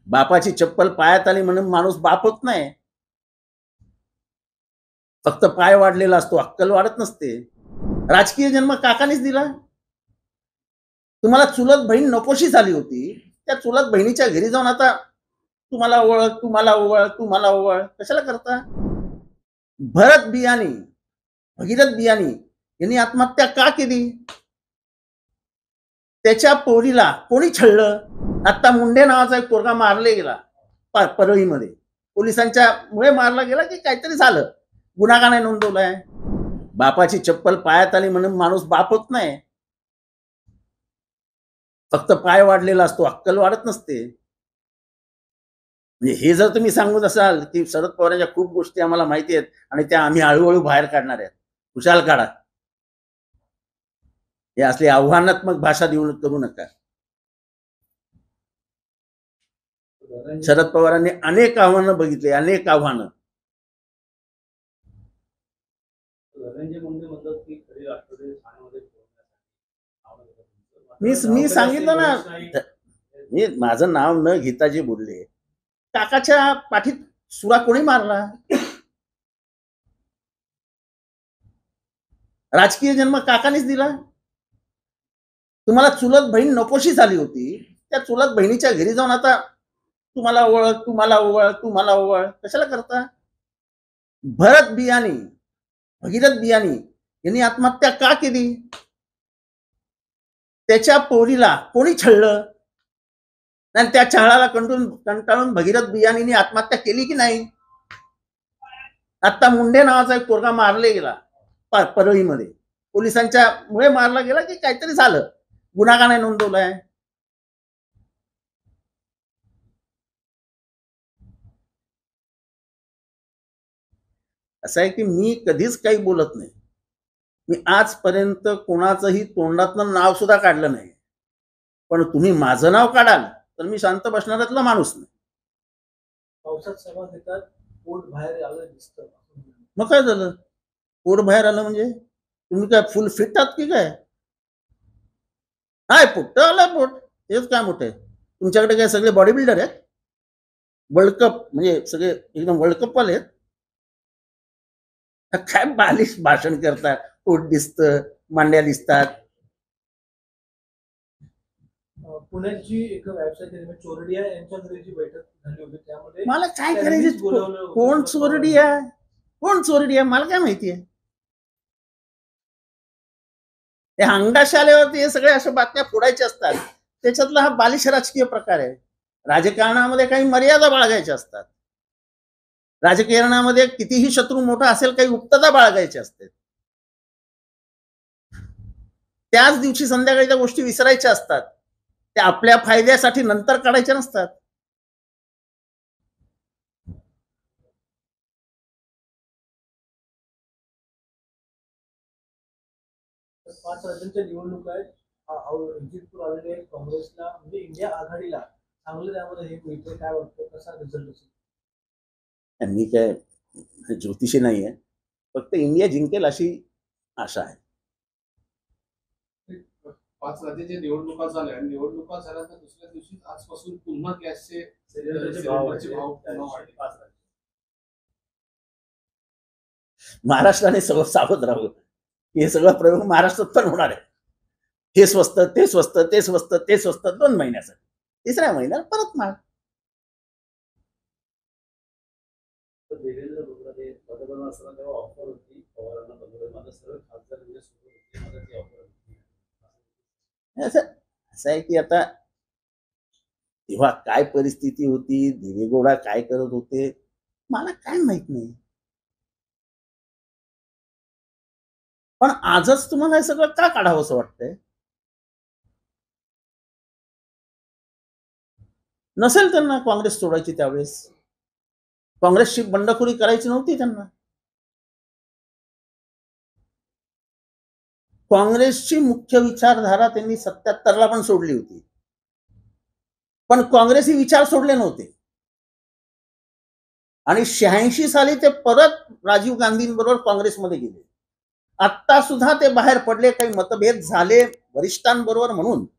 बापाची चप्पल पायात आली म्हणून माणूस बाप होत नाही. फक्त पाय वाढलेला असतो, अक्कल वाढत नसते. राजकीय जन्म काकानेच दिला. तुम्हाला चुलत बहीण नकोशी झाली होती. त्या चुलत बहिणीच्या घरी जाऊन आता तुम्हाला ओळख, तुम्हाला ओवाळ, तुम्हाला ओवाळ कशाला करता? भरत बियाणी, भगीरथ बियाणी यांनी आत्महत्या का केली? त्याच्या पोरीला कोणी छळलं? आता मुंडे नावाचा एक पोरगा मारले गेला परळीमध्ये. पोलिसांच्या मुळे मारला गेला की काहीतरी झालं, गुन्हा का नाही नोंदवलाय? बापाची चप्पल पायात आली म्हणून माणूस बाप होत नाही. फक्त पाय वाढलेला असतो, अक्कल वाढत नसते. म्हणजे हे जर तुम्ही सांगत असाल की शरद पवारांच्या खूप गोष्टी आम्हाला माहिती आहेत आणि त्या आम्ही हळूहळू बाहेर काढणार आहेत, खुशाल काढा. हे असली आव्हानात्मक भाषा देऊ करू नका. शरद पवारांनी अनेक आव्हानं बघितले, अनेक आव्हानं. मी सांगितलं ना, मी माझं नाव न घेता जे बोलले, काकाच्या पाठीत सुरा कोणी मारला? राजकीय जन्म काकानेच दिला. तुम्हाला चुलत बहीण नकोशी झाली होती. त्या चुलत बहिणीच्या घरी जाऊन आता तुम्हाला ओळख, तुम्हाला ओवाळ, तुम्हाला ओवाळ कशाला करता? भरत बियाणी, भगीरथ बियाणी यांनी आत्महत्या का केली? त्याच्या पोरीला कोणी छळलं? आणि त्या छळाला कंटाळून भगीरथ बियाणीने आत्महत्या केली की नाही? आता मुंडे नावाचा एक पोरगा मारले गेला परळीमध्ये. पोलिसांच्या मुळे मारला गेला की काहीतरी झालं, गुन्हा का नाही नोंदवलाय? असं आहे की मी कधीच काही बोलत नाही. मी आजपर्यंत कोणाचंही तोंडातनं नाव सुद्धा काढलं नाही. पण तुम्ही माझं नाव काढाल तर मी शांत बसणाऱ्यातला माणूस नाही. पावसात सभा घेतात, पोट बाहेर आलं दिसतं. मग काय झालं? पोट बाहेर आलं म्हणजे तुम्ही काय फुल फिट आहात की काय? नाही, पोट आलं पोट, तेच काय मोठं आहे? तुमच्याकडे काय सगळे बॉडी बिल्डर आहेत? वर्ल्ड कप म्हणजे सगळे एकदम वर्ल्ड कप वाले आहेत? काय बालिश भाषण करतात, पोट दिसतं, मांड्या दिसतात. पुण्याची एक व्यावसायिक चोरडिया यांच्या घरी बैठक झाली होती, त्यामध्ये मला काय करायचं? कोण चोरडिया? कोण चोरडिया? मला काय माहिती आहे? हे अंगाशी आल्यावरती हे सगळे अशा बातम्या फोडायच्या असतात. त्याच्यातला हा बालिश राजकीय प्रकार आहे. राजकारणामध्ये काही मर्यादा बाळगायच्या असतात. राजकारणामध्ये कितीही शत्रू मोठा असेल, काही गुप्तता बाळगायची असते. त्याच दिवशी संध्याकाळी त्या गोष्टी विसरायच्या असतात. त्या आपल्या फायद्यासाठी नंतर काढायच्या नसतात. पाच राज्यांच्या निवडणूक आहेत. रणजितपूर आलेले काँग्रेसला म्हणजे इंडिया आघाडीला चांगलं त्यामध्ये हे मिळतं. काय वाटतं, कसा रिझल्ट असेल? मी काय ज्योतिषी नाही आहे, फक्त इंडिया जिंकेल अशी आशा आहे. 5 राज्याच्या निवडणुका झाल्या. निवडणुका झाल्यानंतर दुसऱ्या दिवशी आजपासून पुन्हा गॅसचे सिलेंडरचे भाव पुन्हा वाढले. महाराष्ट्राने सगळं सावध राहावं. हे सगळं प्रयोग महाराष्ट्रात पण होणार आहे. हे स्वस्त, ते स्वस्त, ते स्वस्त, ते स्वस्त 2 महिन्यासाठी. तिसऱ्या महिन्यात परत माग. देवेंद्र फडणवीस पंतप्रधान असताना तेव्हा ऑफर होती पवारांना, पंतप्रधान सरळ खासदार म्हणजे सुरू होती, मला ती ऑफर होती. असं आहे की आता तेव्हा काय परिस्थिती होती, देवेगौडा काय करत होते, मला काय माहित नाही. पण आजच तुम्हाला हे सगळं का काढावं असं वाटतंय? नसेल त्यांना काँग्रेस सोडायची त्यावेळेस, काँग्रेसची बंडखोरी करायची नव्हती त्यांना. काँग्रेसची मुख्य विचारधारा त्यांनी 77ला पण सोडली होती, पण काँग्रेसी विचार सोडले नव्हते. आणि 86 साली ते परत राजीव गांधींबरोबर काँग्रेसमध्ये गेले. आता सुद्धा ते बाहेर पडले, काही मतभेद झाले वरिष्ठांबरोबर म्हणून,